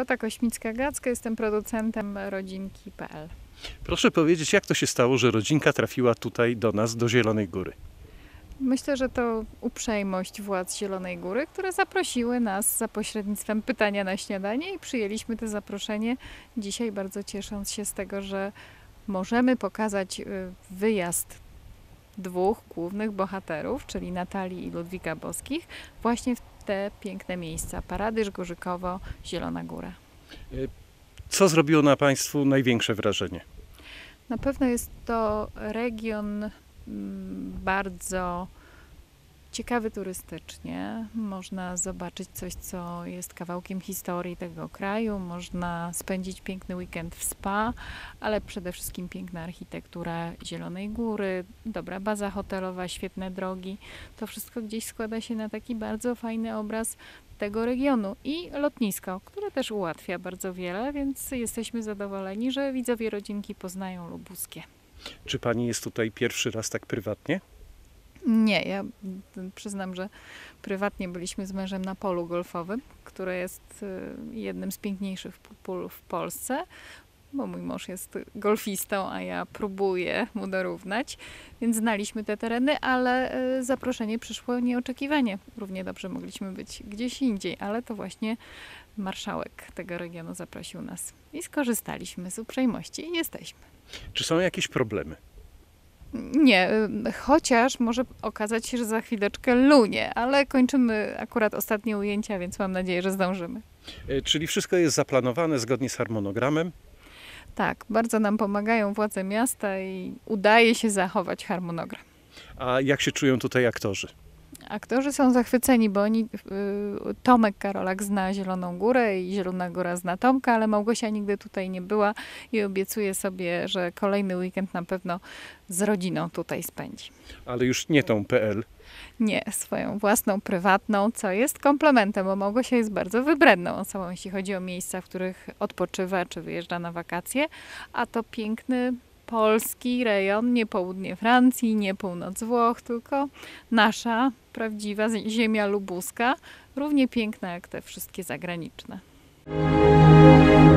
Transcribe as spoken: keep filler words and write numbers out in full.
Dorota Kośmicka-Gacka, jestem producentem rodzinki kropka pe el. Proszę powiedzieć, jak to się stało, że rodzinka trafiła tutaj do nas, do Zielonej Góry? Myślę, że to uprzejmość władz Zielonej Góry, które zaprosiły nas za pośrednictwem pytania na śniadanie i przyjęliśmy to zaproszenie. Dzisiaj bardzo ciesząc się z tego, że możemy pokazać wyjazd dwóch głównych bohaterów, czyli Natalii i Ludwika Boskich, właśnie w te piękne miejsca. Paradyż, Gorzykowo, Zielona Góra. Co zrobiło na Państwu największe wrażenie? Na pewno jest to region bardzo ciekawy turystycznie. Można zobaczyć coś, co jest kawałkiem historii tego kraju. Można spędzić piękny weekend w spa, ale przede wszystkim piękna architektura Zielonej Góry, dobra baza hotelowa, świetne drogi. To wszystko gdzieś składa się na taki bardzo fajny obraz tego regionu i lotnisko, które też ułatwia bardzo wiele, więc jesteśmy zadowoleni, że widzowie rodzinki poznają lubuskie. Czy Pani jest tutaj pierwszy raz tak prywatnie? Nie, ja przyznam, że prywatnie byliśmy z mężem na polu golfowym, które jest jednym z piękniejszych pól w Polsce, bo mój mąż jest golfistą, a ja próbuję mu dorównać, więc znaliśmy te tereny, ale zaproszenie przyszło nieoczekiwanie. Równie dobrze mogliśmy być gdzieś indziej, ale to właśnie marszałek tego regionu zaprosił nas i skorzystaliśmy z uprzejmości i jesteśmy. Czy są jakieś problemy? Nie, chociaż może okazać się, że za chwileczkę lunie, ale kończymy akurat ostatnie ujęcia, więc mam nadzieję, że zdążymy. Czyli wszystko jest zaplanowane zgodnie z harmonogramem? Tak, bardzo nam pomagają władze miasta i udaje się zachować harmonogram. A jak się czują tutaj aktorzy? Aktorzy są zachwyceni, bo oni, Tomek Karolak zna Zieloną Górę i Zielona Góra zna Tomka, ale Małgosia nigdy tutaj nie była i obiecuje sobie, że kolejny weekend na pewno z rodziną tutaj spędzi. Ale już nie tą kropka pe el? Nie, swoją własną, prywatną, co jest komplementem, bo Małgosia jest bardzo wybredną osobą, jeśli chodzi o miejsca, w których odpoczywa czy wyjeżdża na wakacje, a to piękny polski rejon, nie południe Francji, nie północ Włoch, tylko nasza prawdziwa ziemia lubuska, równie piękna jak te wszystkie zagraniczne.